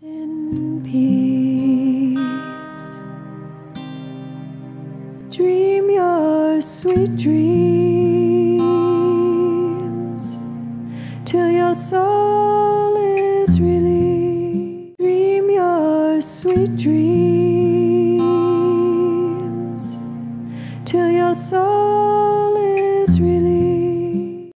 In peace, dream your sweet dreams till your soul is released. Dream your sweet dreams till your soul